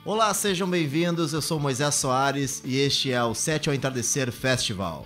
Olá, sejam bem-vindos, eu sou Moisés Soares e este é o 7 ao Entardecer Festival.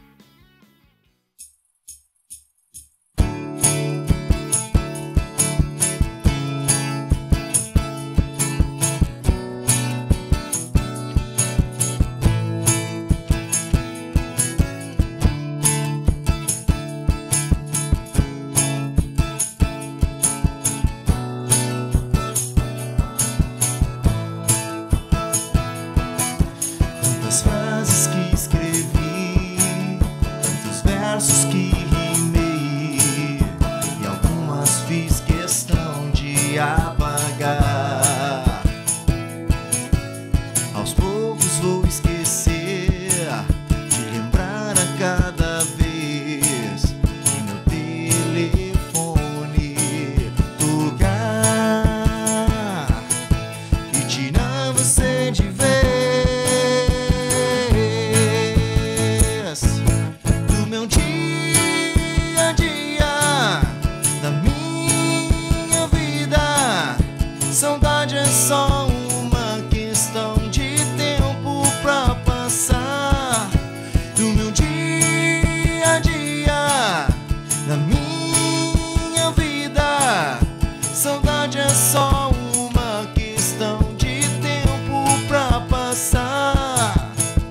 Frases que escrevi, tantos versos que rimei, e algumas fiz questão de apagar. Aos poucos vou esquecer, de lembrar a cada vez que meu telefone tocar e tirar você de vez do meu dia a dia, da minha vida. Saudade é só uma questão de tempo pra passar. Do meu dia a dia, da minha vida. Saudade é só uma questão de tempo pra passar.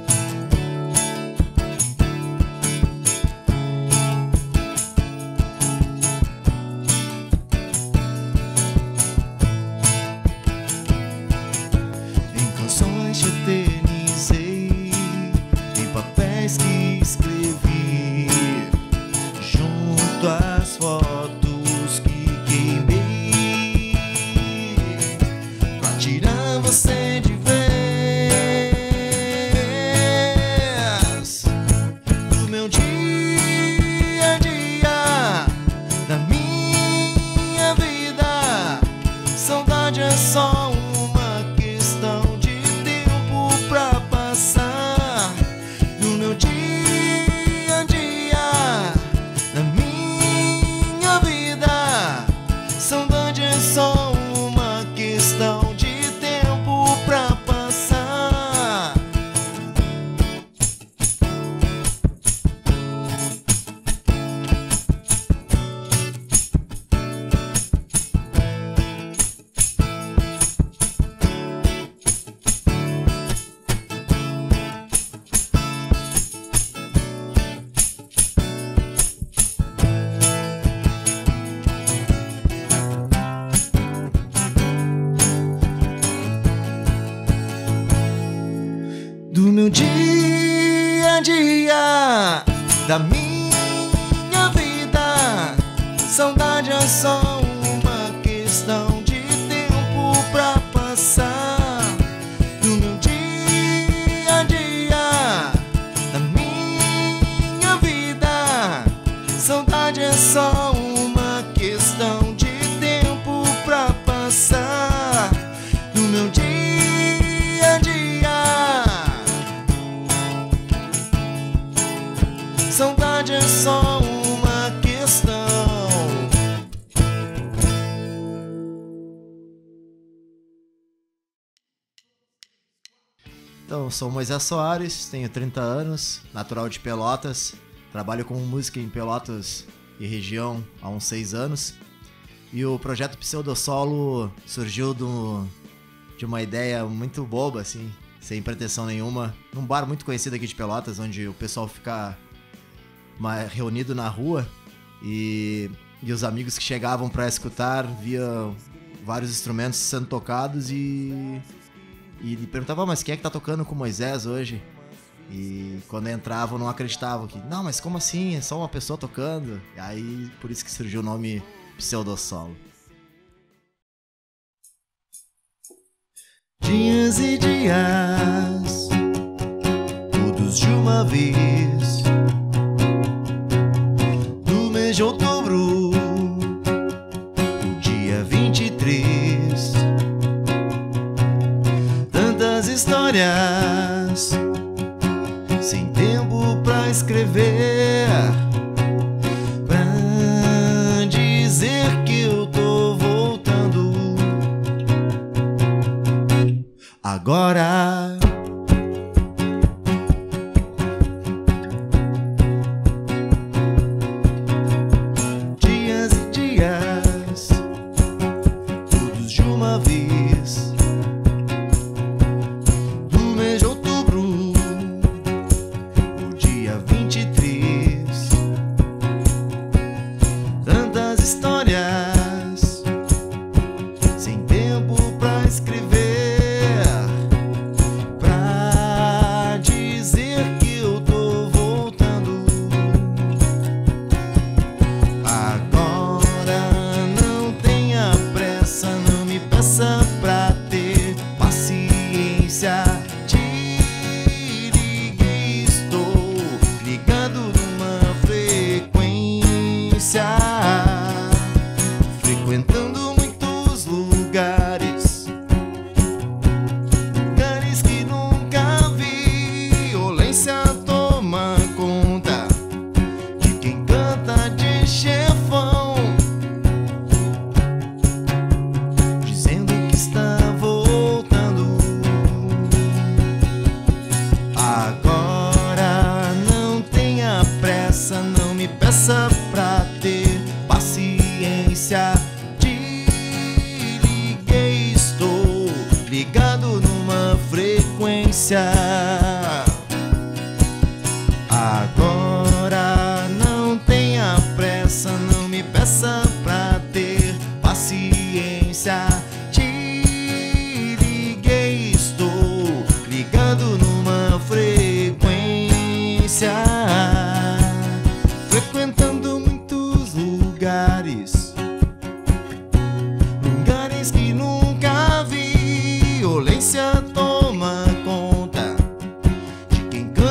Em canções te eternizei, em papéis que escrevi, junto às fotos que queimei, pra tirar você de vez do meu dia a dia, da minha vida. Saudade é só uma questão de tempo pra passar. Do meu dia a dia, da minha vida. Saudade é só uma questão de tempo pra passar. Do meu dia a dia, da minha vida. Saudade é só uma questão de tempo pra passar. Do meu dia a dia, da minha vida. Saudade é só uma questão de tempo pra passar. Do meu dia a dia. Saudade é só uma questão. Então, eu sou Moisés Soares, tenho 30 anos, natural de Pelotas, trabalho com música em Pelotas e região há uns 6 anos. E o projeto Pseudosolo surgiu de uma ideia muito boba, assim, sem pretensão nenhuma, num bar muito conhecido aqui de Pelotas, onde o pessoal fica reunido na rua e os amigos que chegavam pra escutar via vários instrumentos sendo tocados e perguntavam, mas quem é que tá tocando com Moisés hoje? E quando entravam não acreditavam que, não, mas como assim? É só uma pessoa tocando? E aí por isso que surgiu o nome Pseudosolo. Dias e dias, todos de uma vez. No mês de outubro, o dia 23. Tantas histórias, sem tempo pra escrever, pra dizer que eu tô voltando.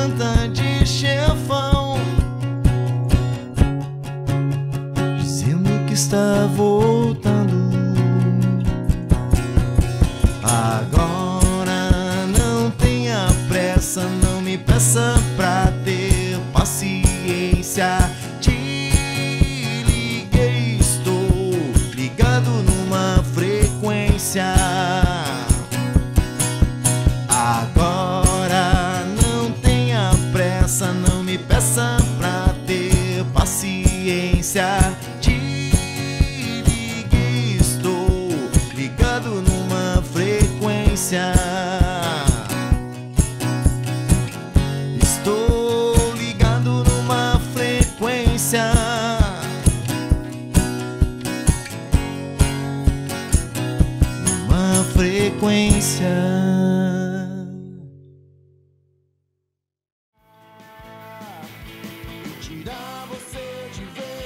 levanta de chefão, dizendo que está voltando. Agora não tenha pressa, não me peça pra ter paciência. Te liguei, estou ligado numa frequência. Agora não tenha pressa, não me peça pra ter paciência. Te liguei, estou ligado numa frequência. Estou ligado numa frequência. Numa frequência. Tirar você de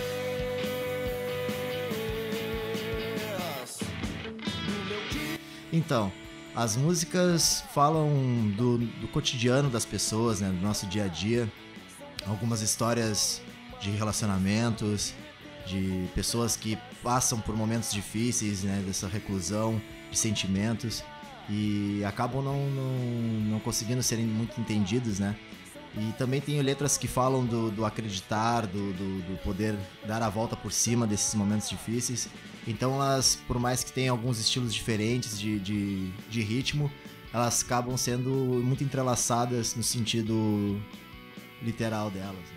vez no meu dia. Então, as músicas falam do cotidiano das pessoas, né, do nosso dia a dia. Algumas histórias de relacionamentos, de pessoas que passam por momentos difíceis, né, dessa reclusão, de sentimentos, e acabam não conseguindo serem muito entendidos, né? E também tem letras que falam do acreditar, do poder dar a volta por cima desses momentos difíceis. Então elas, por mais que tenham alguns estilos diferentes de ritmo, elas acabam sendo muito entrelaçadas no sentido literal delas, né?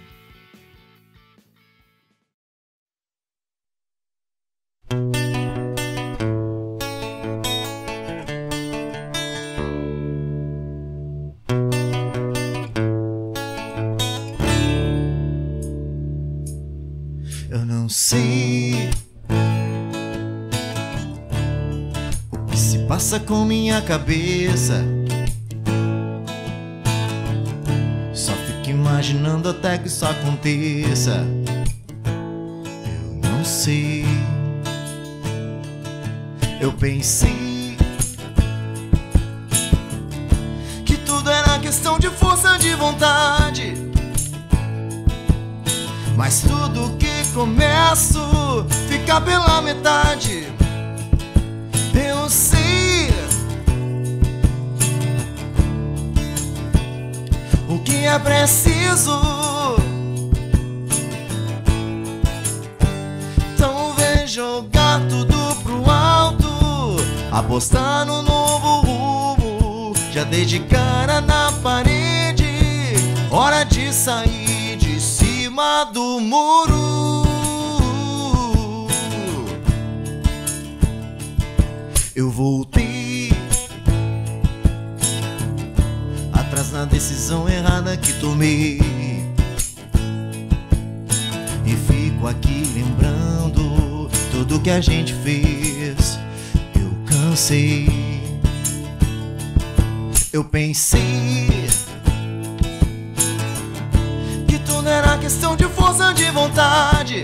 Eu não sei o que se passa com minha cabeça. Só fico imaginando até que isso aconteça. Eu não sei. Eu pensei que tudo era questão de força de vontade, mas tudo que começo fica pela metade. Eu sei o que é preciso. Então vem jogar tudo pro alto, apostar no novo rumo. Já dei de cara na parede, hora de sair de cima do muro. Eu voltei atrás na decisão errada que tomei, e fico aqui lembrando tudo que a gente fez. Eu cansei. Eu pensei que tudo era questão de força de vontade,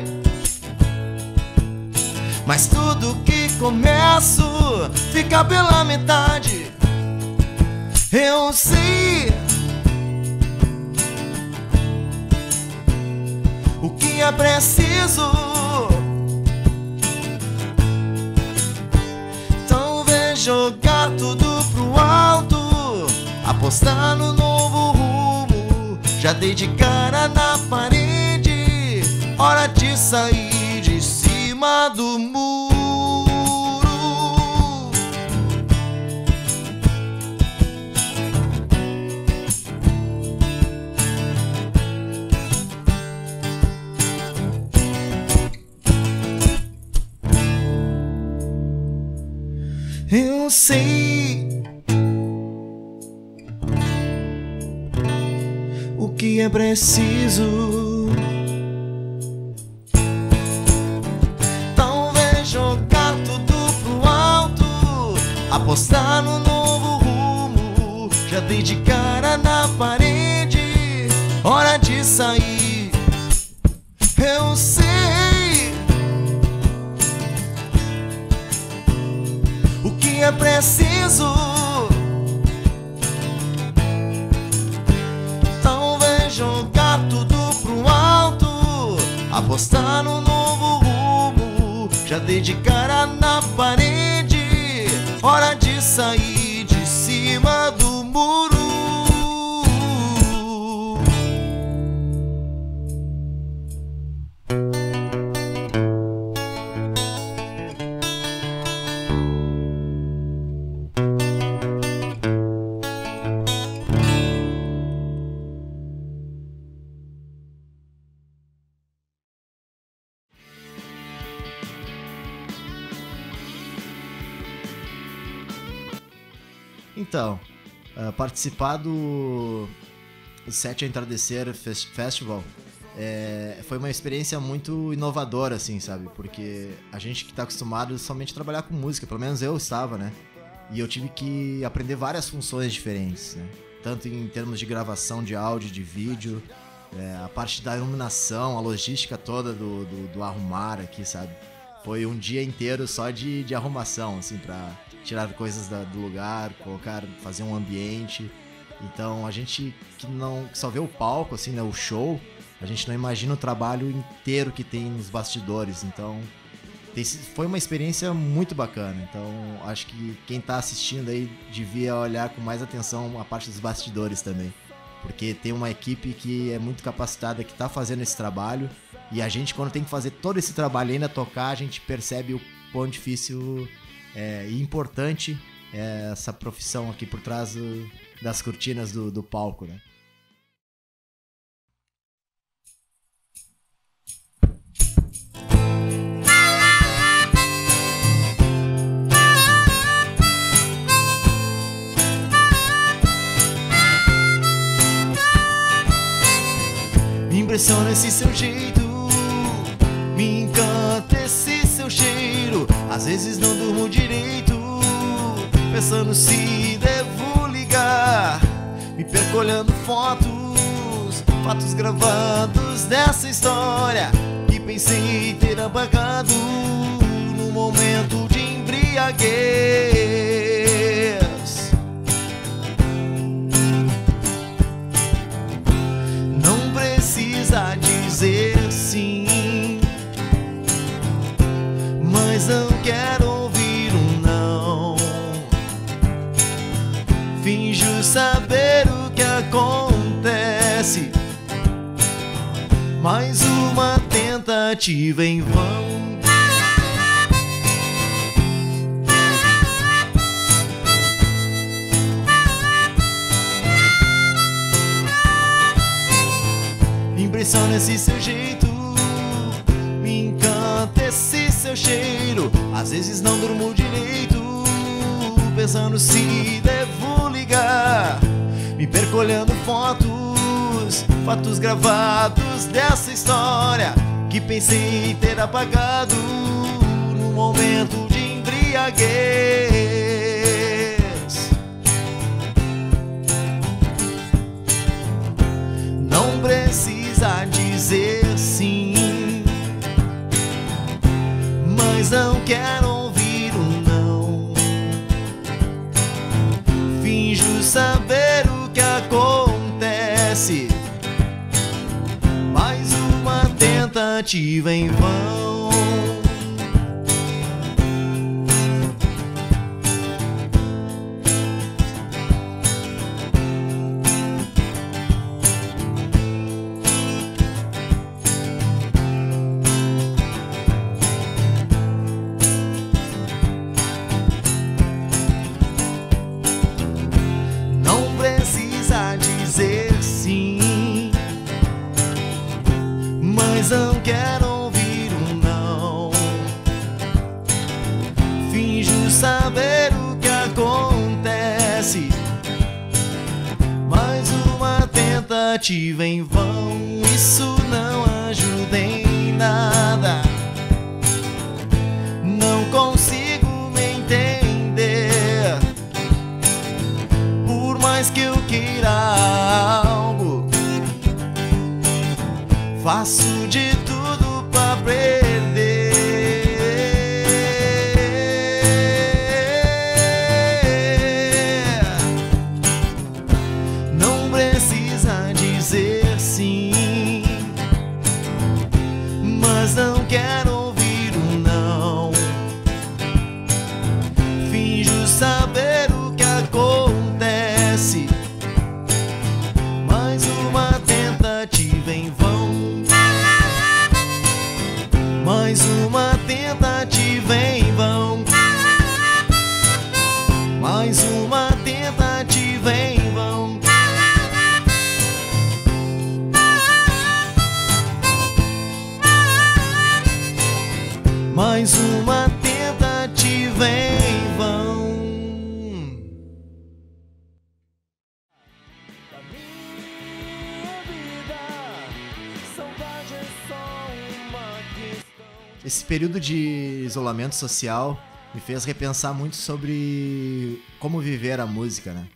mas tudo que começo fica pela metade. Eu sei o que é preciso. Então vem jogar tudo pro alto, apostar no novo rumo. Já dei de cara na parede, hora de sair de cima do muro. Eu sei o que é preciso. Então vem jogar tudo pro alto, apostar no novo rumo. Já dei de cara na parede, hora de sair. Eu sei o que é preciso. Então apostar no novo rumo, já dei de cara na parede, hora de sair de cima do muro. Então, participar do Sete Entardecer Festival foi uma experiência muito inovadora, assim, sabe? Porque a gente que tá acostumado somente a trabalhar com música, pelo menos eu estava, né? E eu tive que aprender várias funções diferentes, né? Tanto em termos de gravação de áudio, de vídeo, a parte da iluminação, a logística toda do arrumar aqui, sabe? Foi um dia inteiro só de arrumação, assim, pra tirar coisas do lugar, fazer um ambiente. Então a gente que só vê o palco, assim, né, o show, a gente não imagina o trabalho inteiro que tem nos bastidores. Então foi uma experiência muito bacana. Então acho que quem tá assistindo aí devia olhar com mais atenção a parte dos bastidores também, porque tem uma equipe que é muito capacitada, que tá fazendo esse trabalho, e a gente, quando tem que fazer todo esse trabalho e ainda tocar, a gente percebe o quão difícil e importante é essa profissão aqui por trás das cortinas do palco, né? Me impressiona esse seu jeito, me encanta esse seu cheiro. Às vezes não durmo direito, pensando se devo ligar. Me perco olhando fatos gravados dessa história que pensei ter apagado no momento de embriaguez. Não precisa dizer sim, mas não quero ouvir um não. Finjo saber o que acontece, mais uma tentativa em vão. Impressiona esse seu jeito, me encanta esse seu cheiro. Às vezes não durmo direito, pensando se devo ligar. Me perco olhando fatos gravados dessa história que pensei ter apagado no momento de embriaguez. Não precisa dizer sim, mas não quero ouvir um não. Finjo saber o que acontece, mais uma tentativa em vão. Mas não quero ouvir um não. Finjo saber o que acontece, mais uma tentativa em vão. Isso não ajuda em nada, não consigo me entender. Por mais que eu queira algo, faço de tudo pra perder. Não precisa dizer sim, esse período de isolamento social me fez repensar muito sobre como viver a música, né?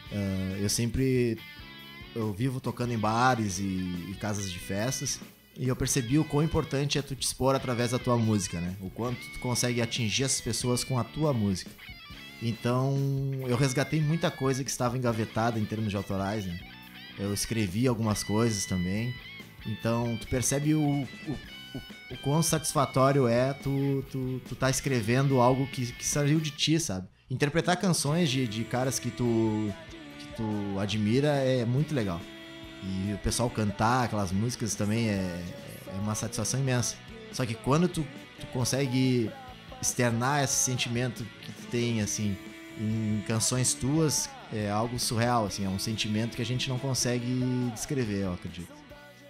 Eu vivo tocando em bares e casas de festas, e eu percebi o quão importante é tu te expor através da tua música, né? O quanto tu consegue atingir essas pessoas com a tua música. Então, eu resgatei muita coisa que estava engavetada em termos de autorais, né? Eu escrevi algumas coisas também. Então, tu percebe o quão satisfatório é tu tá escrevendo algo que saiu de ti, sabe? Interpretar canções de caras que tu admira é muito legal. E o pessoal cantar aquelas músicas também é uma satisfação imensa. Só que quando tu consegue externar esse sentimento que tu tem, assim, em canções tuas, é algo surreal, assim, é um sentimento que a gente não consegue descrever, eu acredito.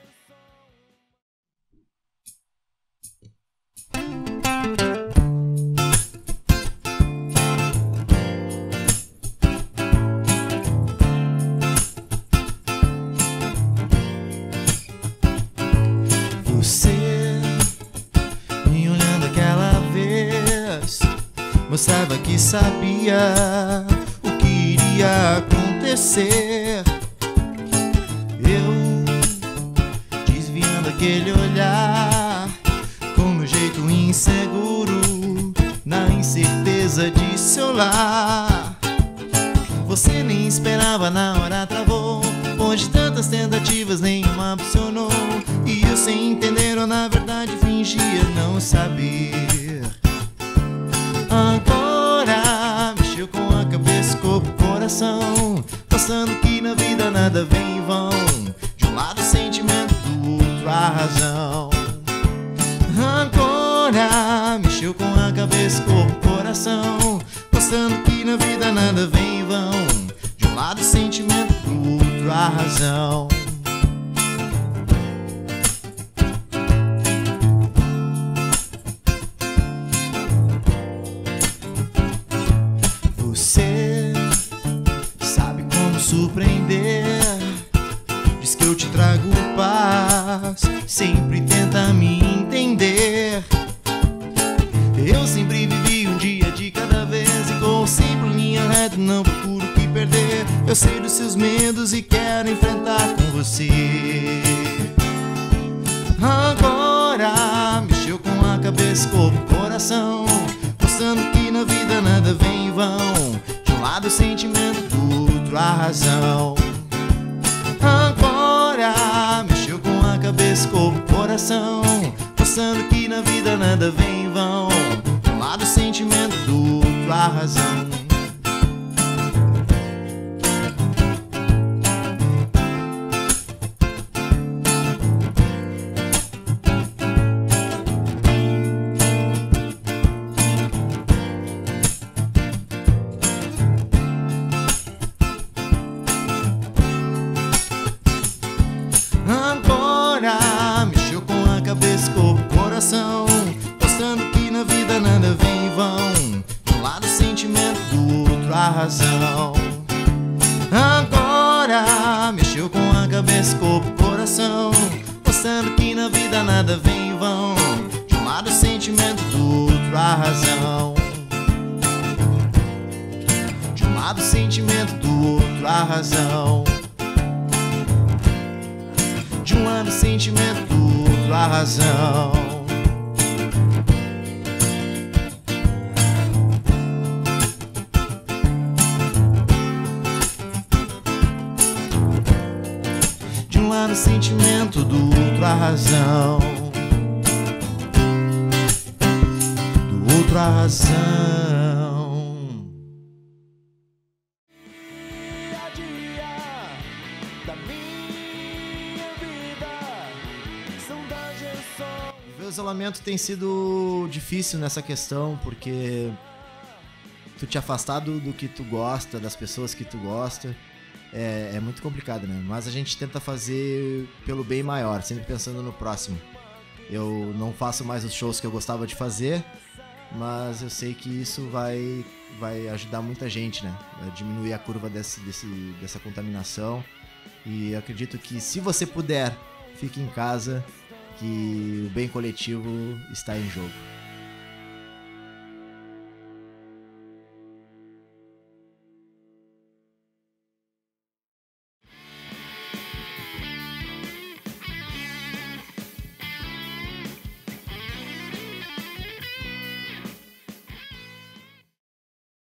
Mostrava que sabia o que iria acontecer. Eu desviando aquele olhar com meu jeito inseguro, na incerteza de seu lar. Você nem esperava, na hora travou, onde tantas tentativas nenhuma funcionou. E eu sem entender, ou na verdade fingia não saber. Agora mexeu com a cabeça, corpo, coração, mostrando que na vida nada vem em vão. De um lado o sentimento, do outro a razão. Agora mexeu com a cabeça, corpo, coração, mostrando que na vida nada vem em vão. De um lado o sentimento, do outro a razão. Você sabe como surpreender, diz que eu te trago paz, sempre tenta me entender. Eu sempre vivi um dia de cada vez, e com sempre linha reta, não procuro o que perder. Eu sei dos seus medos e quero enfrentar com você. Agora mexeu com a cabeça, corpo, coração, mostrando que na vida nada vem em vão. De um lado o sentimento, do outro a razão. Agora mexeu com a cabeça, corpo, coração, mostrando que na vida nada vem em vão. De um lado o sentimento, do outro a razão. Agora mexeu com a cabeça, corpo, coração, mostrando que na vida nada vem em vão. De um lado o sentimento, do outro a razão. Agora mexeu com a cabeça, corpo, coração, mostrando que na vida nada vem em vão. De um lado o sentimento, do outro a razão. De um lado o sentimento, do outro a razão. De um lado o sentimento, do outro a razão. De um lado o sentimento, do outro a razão. Do outro a razão. O isolamento tem sido difícil nessa questão, porque tu te afastar do que tu gosta, das pessoas que tu gosta, é muito complicado, né? Mas a gente tenta fazer pelo bem maior, sempre pensando no próximo. Eu não faço mais os shows que eu gostava de fazer, mas eu sei que isso vai ajudar muita gente, né? A diminuir a curva dessa contaminação. E eu acredito que se você puder, fique em casa, que o bem coletivo está em jogo.